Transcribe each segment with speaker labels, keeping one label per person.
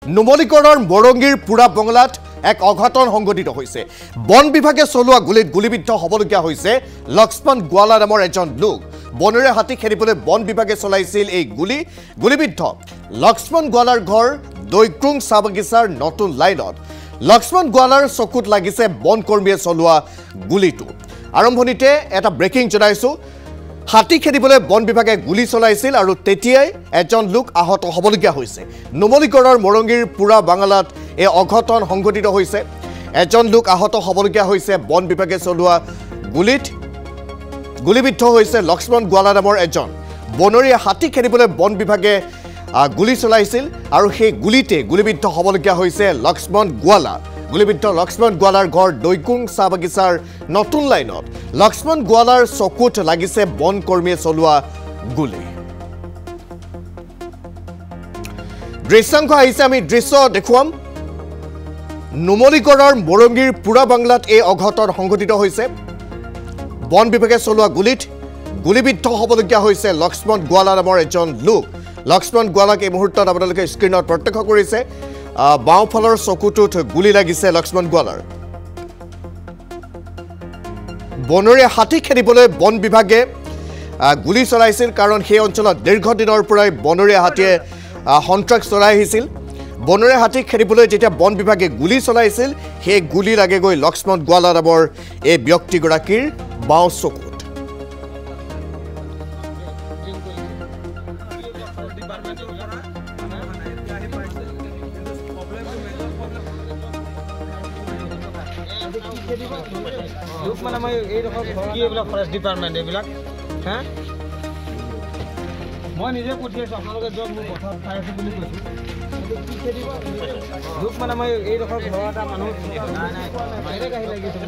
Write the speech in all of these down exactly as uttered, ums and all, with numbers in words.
Speaker 1: নুমলীগড়ৰ মৰঙীৰ পুৰা বংলাত এক অঘটন সংঘটিত হৈছে। বন বিভাগে চলোৱা গুলিত গুলিবিদ্ধ হ'বলগীয়া হৈছে লক্ষ্মণ গোৱালা নামৰ এজন লোক। বনৰে হাতী খেদিবলৈ বন বিভাগে চলাইছিল এই গুলি। গুলিবিদ্ধ লক্ষ্মণ গোৱালাৰ ঘৰ দৈক্ৰুং চাহ বাগিচাৰ নতুন লাইনত। লক্ষ্মণ গোৱালাৰ চকুত লাগিছে বন কৰ্মীয়ে চলোৱা গুলিটো। আৰম্ভণিতে এটা ব্ৰেকিং জনাইছো। হাতী খেদিবলৈ বন বিভাগে গুলি চলাইছিল আৰু তেতিয়াই এজন লোক আহত হ'বলগীয়া হৈছে। নুমলীগড়ৰ মৰঙীৰ পুৰা বাংলাত এই অঘটন সংঘটিত হৈছে। এজন লোক আহত হ'বলগীয়া হৈছে বন বিভাগে চলোৱা গুলিত। গুলিবিদ্ধ হৈছে লক্ষ্মণ গোৱালা নামৰ এজন। বনৰীয়া হাতী খেদিবলৈ বন বিভাগে গুলি চলাইছিল আৰু সেই গুলিতে গুলিবিদ্ধ হ'বলগীয়া হৈছে লক্ষ্মণ গোৱালা। গুলিবিদ্ধ লক্ষ্মণ গোৱালাৰ ঘৰ দৈকুং চাহ বাগিচাৰ নতুন লাইনত। লক্ষ্মণ গোৱালাৰ চকুত লাগিছে বন কৰ্মীয়ে চলোৱা গুলি। দৃশ্যাংশ আহিছে, আমি দৃশ্য দেখুৱাম। নুমলীগড়ৰ মৰঙীৰ পুৰা বাংলাত এই অঘটন সংঘটিত হৈছে। বন বিভাগে চলোৱা গুলিত গুলিবিদ্ধ হ'বলগীয়া হৈছে লক্ষ্মণ গোৱালা নামৰ এজন লোক। লক্ষ্মণ গোৱালাক এই মুহূৰ্তত আপোনালোকে স্ক্ৰীণত প্ৰত্যক্ষ কৰিছে। বাওঁফালৰ চকুটোত গুলি লাগিছে লক্ষ্মণ গোৱালাৰ। বনৰে হাতী খেদিবলৈ বন বিভাগে গুলি চলাইছিল, কাৰণ সেই অঞ্চলত দীৰ্ঘদিনৰ পৰাই বনৰীয়া হাতীয়ে সন্ত্ৰাস চলাই আহিছিল। বনৰে হাতী খেদিবলৈ যেতিয়া বন বিভাগে গুলি চলাইছিল, সেই গুলি লাগে গৈ লক্ষ্মণ গোৱালা নামৰ এই ব্যক্তিগৰাকীৰ বাওঁ চকুত।
Speaker 2: লোক মানে মই এই ৰকম কি এইবিলাক ফৰেষ্ট ডিপাৰ্টমেণ্ট এইবিলাক হা মই নিজে পঠিয়াইছো, আপোনালোকে যক মোৰ কথা খাই আছো বুলি কৈছো। লোক মানে মই এই ৰকম ঘৰ এটা মানুহ বাহিৰে গাড়ী লাগিছে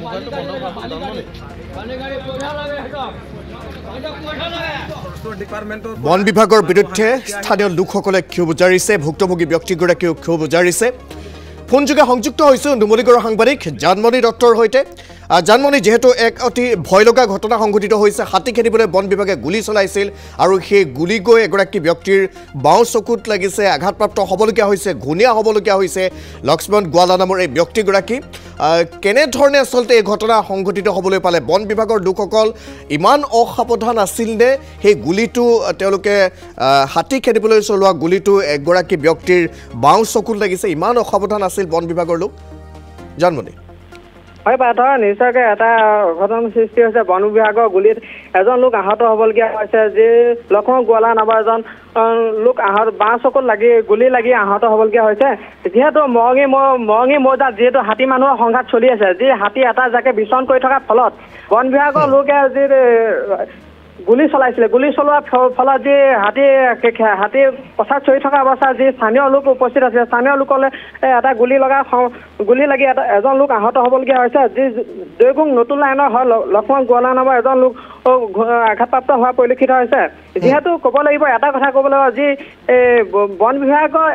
Speaker 1: বন বিভাগৰ বিৰুদ্ধে স্থানীয় লোকসকলে ক্ষোভ উজাৰিছে। ভুক্তভোগী ব্যক্তিগৰাকীয়েও ক্ষোভ উজাৰিছে। ফোনযোগে সংযুক্ত হৈছোঁ নুমলীগড়ৰ সাংবাদিক জানমণি দত্তৰ সৈতে। জানমণি, যিহেতু এক অতি ভয় লগা ঘটনা সংঘটিত হৈছে, হাতী খেদিবলৈ বন বিভাগে গুলি চলাইছিল আৰু সেই গুলি গৈ এগৰাকী ব্যক্তিৰ বাওঁ চকুত লাগিছে, আঘাতপ্ৰাপ্ত হ'বলগীয়া হৈছে, ঘূণীয়া হ'বলগীয়া হৈছে লক্ষ্মণ গোৱালা নামৰ এই ব্যক্তিগৰাকী। কেনেধৰণে আচলতে এই ঘটনা সংঘটিত হ'বলৈ পালে? বন বিভাগৰ লোকসকল ইমান অসাৱধান আছিল নে সেই গুলিটো তেওঁলোকে হাতী খেদিবলৈ চলোৱা গুলিটো এগৰাকী ব্যক্তিৰ বাওঁ চকুত লাগিছে, ইমান অসাৱধান আছিল বন বিভাগৰ লোক? জানমণি।
Speaker 3: হয় পাৰ্থ, নিশ্চয়কৈ এটা অঘটন সৃষ্টি হৈছে। বন বিভাগৰ গুলিত এজন লোক আহত হ'বলগীয়া হৈছে, যি লক্ষ্মণ গোৱালা নামৰ এজন লোক আহত বাওঁ চকুত লাগি গুলি লাগি আহত হ'বলগীয়া হৈছে। যিহেতু মৰঙী মৰঙী মৌজাত যিহেতু হাতী মানুহৰ সংঘাত চলি আছে, যি হাতী এটা জাকে বিচৰণ কৰি থকাৰ ফলত বন বিভাগৰ লোকে যি গুলি চলাইছিলে, গুলি চলোৱাৰ ফলত যি হাতী হাতী পথাৰত চৰি থকা অৱস্থাত যি স্থানীয় লোক উপস্থিত আছিলে, স্থানীয় লোকলৈ এটা গুলি লগা গুলি লাগি এটা এজন লোক আহত হ'বলগীয়া হৈছে। যি দৈগুং নতুন লাইনৰ হয় লক্ষ্মণ গোৱালা নামৰ এজন লোক আঘাতপ্ৰাপ্ত হোৱা পৰিলক্ষিত হৈছে। যিহেতু ক'ব লাগিব, এটা কথা ক'ব লাগিব, যি বন বিভাগৰ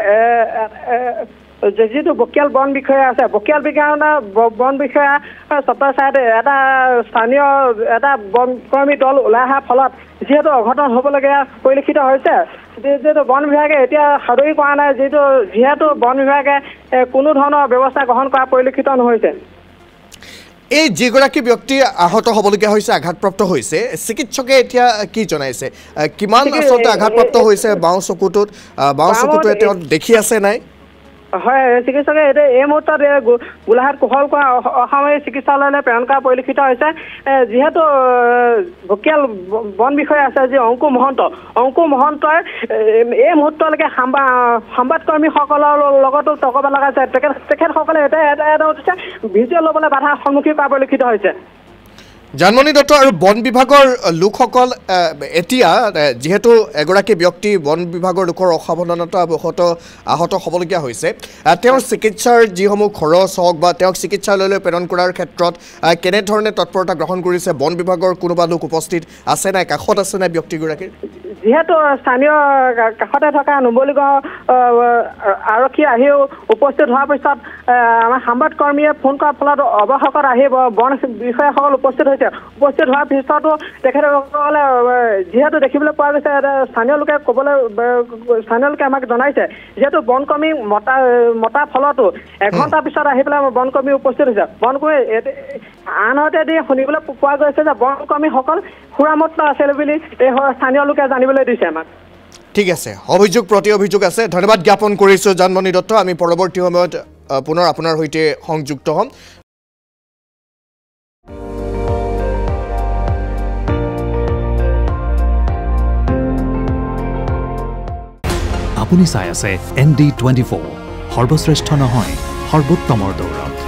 Speaker 3: যিটো বকিয়াল বন বিষয়া আছে, বকিয়াল বিজ্ঞান বন বিষয়া ছত্ৰছায়াত এটা স্থানীয় এটা বন কৰ্মী দল ওলাই অহাৰ ফলত যিহেতু অঘটন হ'বলগীয়া পৰিলক্ষিত হৈছে। যিহেতু বন বিভাগে এতিয়া সাদৰি কৰা নাই, যিহেতু যিহেতু বন বিভাগে কোনো ধৰণৰ ব্যৱস্থা গ্ৰহণ কৰা পৰিলক্ষিত নহৈছে।
Speaker 1: এই যিগৰাকী ব্যক্তি আহত হ'বলগীয়া হৈছে, আঘাতপ্ৰাপ্ত হৈছে, চিকিৎসকে এতিয়া কি জনাইছে? কিমান আচলতে আঘাতপ্ৰাপ্ত হৈছে বাওঁ চকুটোত? বাওঁ চকুটো তেওঁ দেখি আছে নাই?
Speaker 3: হয়, চিকিৎসকে এতিয়া এই মুহূৰ্তত গোলাঘাট কুশল কোঁৱৰ অসামৰিক চিকিৎসালয়লৈ প্ৰেৰণ কৰা পৰিলক্ষিত হৈছে। যিহেতু ভকিয়াল বন বিষয়া আছে যি অংকু মহন্ত, অংকু মহন্তই এই মুহূৰ্তলৈকে সংবাদকৰ্মীসকলৰ লগতো তৰ্ক লগাইছে। তেখেত তেখেতসকলে এতিয়া এটা এটা উঠিছে ভিডিঅ' ল'বলৈ বাধাৰ সন্মুখীন কৰা পৰিলক্ষিত হৈছে।
Speaker 1: জানমণি দত্ত, আৰু বন বিভাগৰ লোকসকল এতিয়া যিহেতু এগৰাকী ব্যক্তি বন বিভাগৰ লোকৰ অসাৱধানতাবশত আহত হ'বলগীয়া হৈছে, তেওঁৰ চিকিৎসাৰ যিসমূহ খৰচ হওক বা তেওঁক চিকিৎসালয়লৈ প্ৰেৰণ কৰাৰ ক্ষেত্ৰত কেনেধৰণে তৎপৰতা গ্ৰহণ কৰিছে? বন বিভাগৰ কোনোবা লোক উপস্থিত আছে নাই, কাষত আছে নাই ব্যক্তিগৰাকীৰ?
Speaker 3: যিহেতু স্থানীয় কাষতে থকা নুমলীগড় আৰক্ষী আহিও উপস্থিত হোৱাৰ পিছত আমাৰ সংবাদকৰ্মীয়ে ফোন কৰাৰ ফলত অৱশেষত আহি বন বিষয়াসকল উপস্থিত হৈছে। হৈছে উপস্থিত হোৱাৰ পিছতো তেখেতসকলে যিহেতু দেখিবলৈ পোৱা গৈছে স্থানীয় লোকে ক'বলৈ স্থানীয় লোকে আমাক জনাইছে যিহেতু বনকৰ্মী মতা মতাৰ ফলতো এঘণ্টাৰ পিছত আহি পেলাই বনকৰ্মী উপস্থিত হৈছে বনকৰ্মী আনহাতে দি শুনিবলৈ পোৱা গৈছে যে বনকৰ্মীসকল সুৰামত্ত আছিল বুলি এই স্থানীয় লোকে জানিবলৈ দিছে আমাক
Speaker 1: ঠিক আছে অভিযোগ প্ৰতি অভিযোগ আছে ধন্যবাদ জ্ঞাপন কৰিছোঁ জানমণি দত্ত আমি পৰৱৰ্তী সময়ত পুনৰ আপোনাৰ সৈতে সংযুক্ত হ'ম
Speaker 4: আপুনি চাই আছে এন ডি টুৱেণ্টি ফ'ৰ সৰ্বশ্ৰেষ্ঠ নহয় সৰ্বোত্তমৰ দৌৰ